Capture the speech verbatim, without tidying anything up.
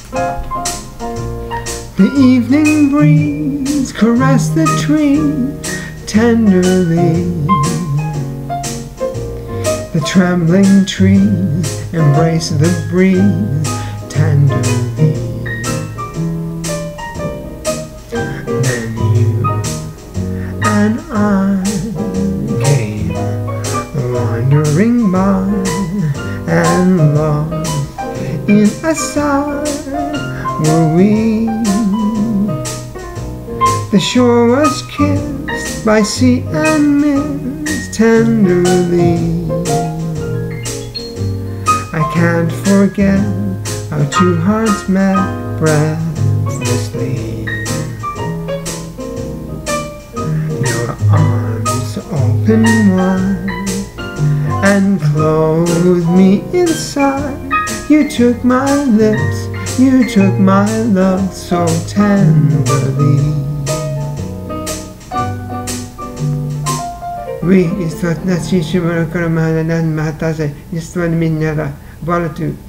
The evening breeze caressed the tree tenderly. The trembling trees embraced the breeze tenderly. Then you and I came wandering by, and lost in a sigh were we. The shore was kissed by sea and mist tenderly. I can't forget how two hearts met breathlessly. Your arms open wide and clothed me inside. You took my lips, you took my love so tenderly. Oui, l'histoire de Nassi Shimura Karamana Nan Mahatase, l'histoire de Minyara, voilà tout.